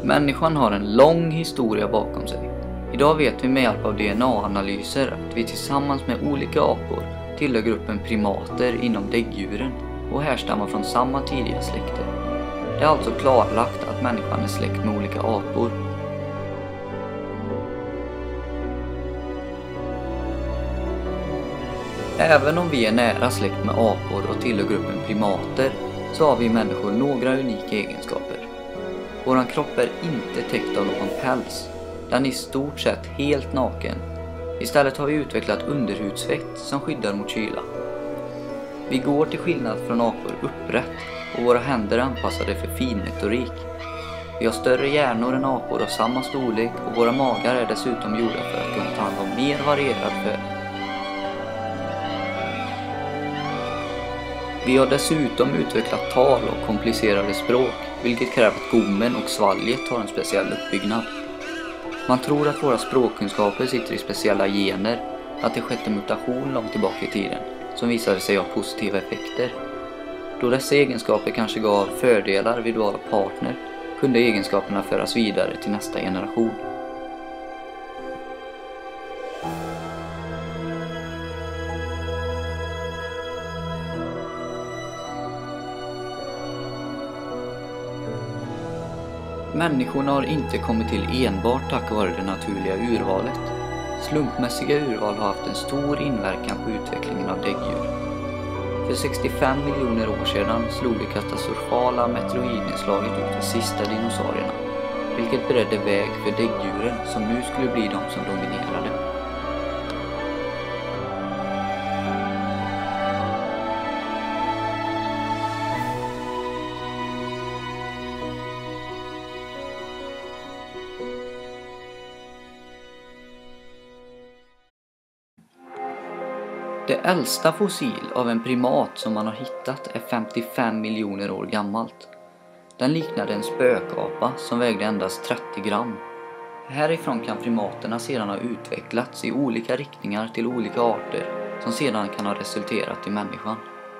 Människan har en lång historia bakom sig. Idag vet vi med hjälp av DNA-analyser att vi tillsammans med olika apor tillhör gruppen primater inom däggdjuren och härstammar från samma tidiga släkte. Det är alltså klarlagt att människan är släkt med olika apor. Även om vi är nära släkt med apor och tillhör gruppen primater så har vi människor några unika egenskaper. Våran kropp är inte täckt av någon päls. Den är i stort sett helt naken. Istället har vi utvecklat underhudsfett som skyddar mot kyla. Vi går till skillnad från apor upprätt och våra händer är anpassade för finmotorik. Vi har större hjärnor än apor av samma storlek och våra magar är dessutom gjorda för att kunna ta hand om mer varierad föda. Vi har dessutom utvecklat tal och komplicerade språk, vilket kräver att gommen och svalget har en speciell uppbyggnad. Man tror att våra språkkunskaper sitter i speciella gener, att det skett en mutation långt tillbaka i tiden som visade sig ha positiva effekter. Då dessa egenskaper kanske gav fördelar vid val av partner kunde egenskaperna föras vidare till nästa generation. Människorna har inte kommit till enbart tack vare det naturliga urvalet. Slumpmässiga urval har haft en stor inverkan på utvecklingen av däggdjur. För 65 miljoner år sedan slog det katastrofala meteoroidnedslaget ut de sista dinosaurierna, vilket beredde väg för däggdjuren som nu skulle bli de som dominerade. Det äldsta fossil av en primat som man har hittat är 55 miljoner år gammalt. Den liknade en spökapa som vägde endast 30 gram. Härifrån kan primaterna sedan ha utvecklats i olika riktningar till olika arter som sedan kan ha resulterat i människan.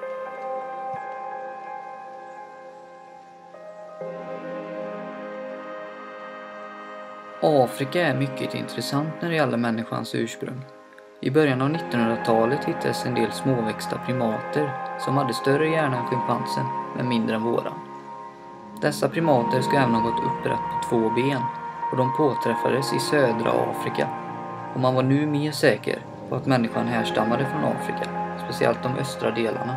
Afrika är mycket intressant när det gäller människans ursprung. I början av 1900-talet hittades en del småväxta primater som hade större hjärna än schimpansen men mindre än våran. Dessa primater ska även ha gått upprätt på 2 ben och de påträffades i södra Afrika. Och man var nu mer säker på att människan härstammade från Afrika, speciellt de östra delarna.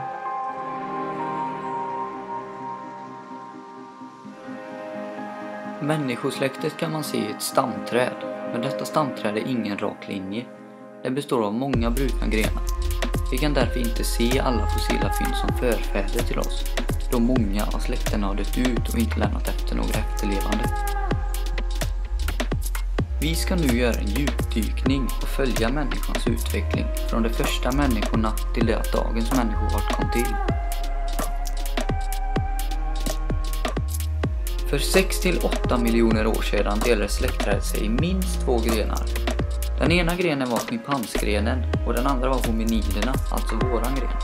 Människosläktet kan man se i ett stamträd, men detta stamträd är ingen rak linje. Det består av många brutna grenar. Vi kan därför inte se alla fossila fynd som förfäder till oss, då många av släkterna har dött ut och inte lämnat efter några efterlevande. Vi ska nu göra en djupdykning och följa människans utveckling från de första människorna till det att dagens människoart kom till. För 6-8 miljoner år sedan delade släktträdet sig i minst 2 grenar. Den ena grenen var schimpansgrenen och den andra var hominiderna, alltså våran gren.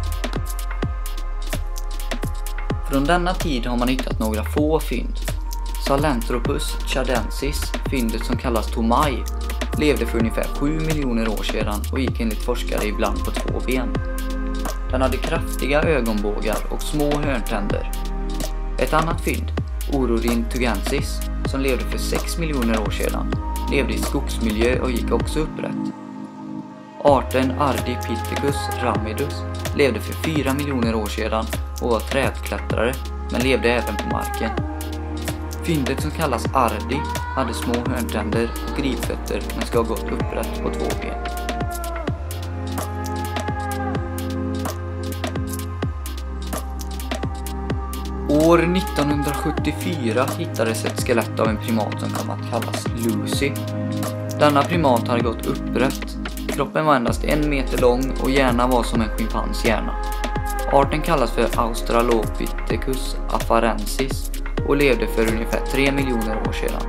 Från denna tid har man hittat några få fynd. Sahelanthropus chadensis, fyndet som kallas Tomai, levde för ungefär 7 miljoner år sedan och gick enligt forskare ibland på 2 ben. Den hade kraftiga ögonbågar och små hörntänder. Ett annat fynd, Ororhyntugensis, som levde för 6 miljoner år sedan, levde i skogsmiljö och gick också upprätt. Arten Ardipithecus ramidus levde för 4 miljoner år sedan och var trädklättrare, men levde även på marken. Fyndet som kallas Ardi hade små hörntänder och gripfötter men ska ha gått upprätt på 2 ben. År 1974 hittades ett skelett av en primat som kom att kallas Lucy. Denna primat hade gått upprätt. Kroppen var endast 1 meter lång och hjärnan var som en schimpans hjärna. Arten kallas för Australopithecus afarensis och levde för ungefär 3 miljoner år sedan.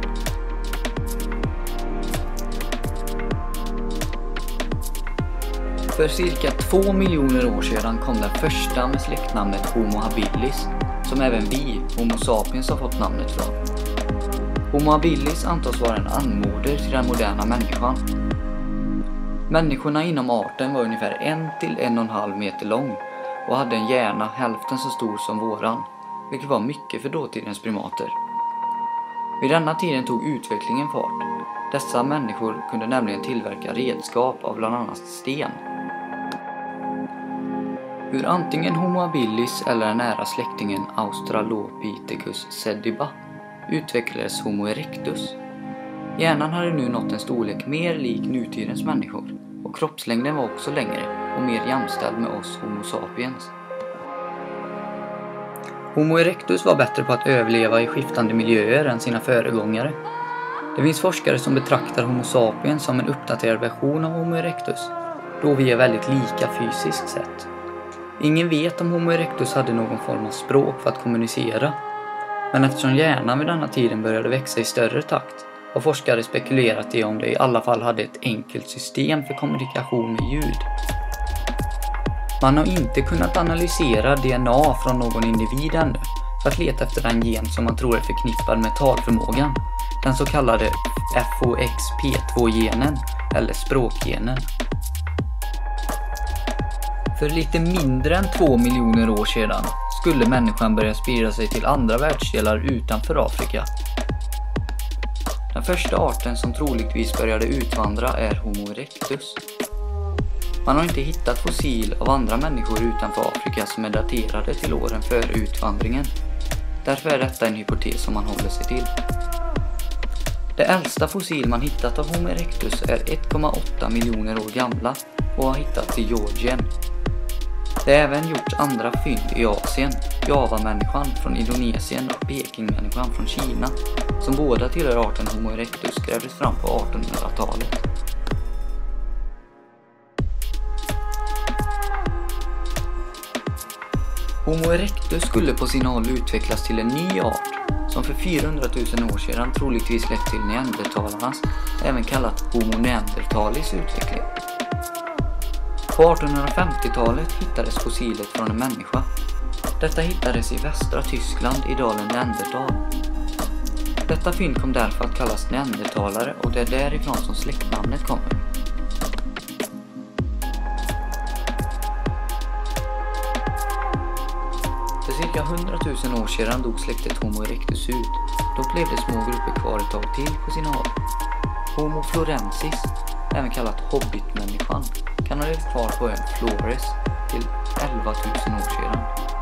För cirka 2 miljoner år sedan kom den första med släktnamnet Homo habilis, som även vi, Homo sapiens, har fått namnet från. Homo habilis antas vara en anmoder till den moderna människan. Människorna inom arten var ungefär 1 till 1,5 meter lång och hade en hjärna hälften så stor som våran, vilket var mycket för dåtidens primater. Vid denna tiden tog utvecklingen fart. Dessa människor kunde nämligen tillverka redskap av bland annat sten. Ur antingen Homo habilis eller den nära släktingen Australopithecus sediba utvecklades Homo erectus. Hjärnan hade nu nått en storlek mer lik nutidens människor och kroppslängden var också längre och mer jämställd med oss Homo sapiens. Homo erectus var bättre på att överleva i skiftande miljöer än sina föregångare. Det finns forskare som betraktar Homo sapiens som en uppdaterad version av Homo erectus, då vi är väldigt lika fysiskt sett. Ingen vet om Homo erectus hade någon form av språk för att kommunicera, men eftersom hjärnan vid denna tiden började växa i större takt har forskare spekulerat i om det i alla fall hade ett enkelt system för kommunikation med ljud. Man har inte kunnat analysera DNA från någon individ ännu för att leta efter den gen som man tror är förknippad med talförmågan, den så kallade FOXP2-genen eller språkgenen. För lite mindre än 2 miljoner år sedan skulle människan börja sprida sig till andra världsdelar utanför Afrika. Den första arten som troligtvis började utvandra är Homo erectus. Man har inte hittat fossil av andra människor utanför Afrika som är daterade till åren före utvandringen. Därför är detta en hypotes som man håller sig till. Det äldsta fossil man hittat av Homo erectus är 1,8 miljoner år gamla och har hittats i Georgien. Det har även gjorts andra fynd i Asien, Java-människan från Indonesien och Peking-människan från Kina, som båda tillhör arten Homo erectus grävdes fram på 1800-talet. Homo erectus skulle på sina håll utvecklas till en ny art som för 400 000 år sedan troligtvis lett till neandertalarnas, även kallat Homo neanderthalis utveckling. På 1850-talet hittades fossilet från en människa. Detta hittades i västra Tyskland i dalen Neandertal. Detta fynd kom därför att kallas neandertalare och det är därifrån som släktnamnet kommer. För cirka 100 000 år sedan dog släktet Homo erectus ut. Dock levde små grupper kvar ett tag till på sina håll. Homo florensis, även kallat hobbitmänniskan, kan ha levt kvar på ön Flores till 11 000 år sedan.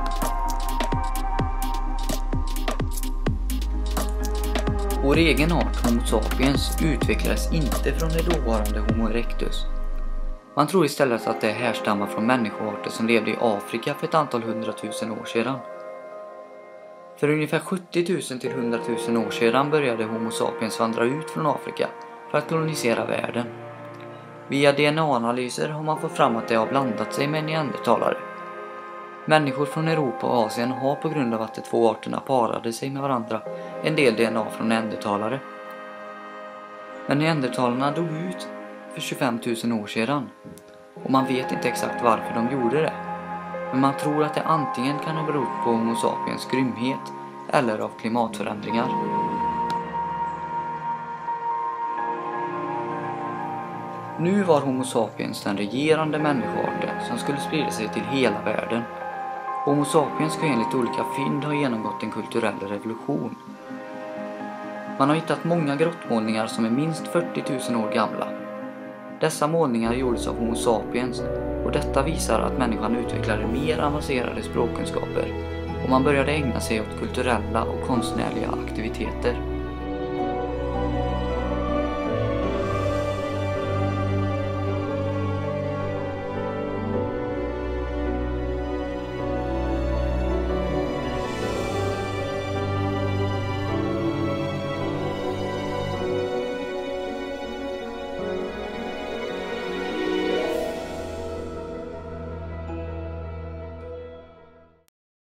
Vår egen art Homo sapiens utvecklades inte från det dåvarande Homo erectus. Man tror istället att det härstammar från människoarter som levde i Afrika för ett antal 100 000 år sedan. För ungefär 70 000 till 100 000 år sedan började Homo sapiens vandra ut från Afrika för att kolonisera världen. Via DNA-analyser har man fått fram att det har blandat sig med neandertalare. Människor från Europa och Asien har på grund av att de två arterna parade sig med varandra en del DNA från neandertalare. Men neandertalarna dog ut för 25 000 år sedan och man vet inte exakt varför de gjorde det. Men man tror att det antingen kan ha berott på Homo sapiens grymhet eller av klimatförändringar. Nu var Homo sapiens den regerande människoarten som skulle sprida sig till hela världen. Homo sapiens ska enligt olika fynd ha genomgått en kulturell revolution. Man har hittat många grottmålningar som är minst 40 000 år gamla. Dessa målningar gjordes av Homo sapiens och detta visar att människan utvecklade mer avancerade språkkunskaper och man började ägna sig åt kulturella och konstnärliga aktiviteter.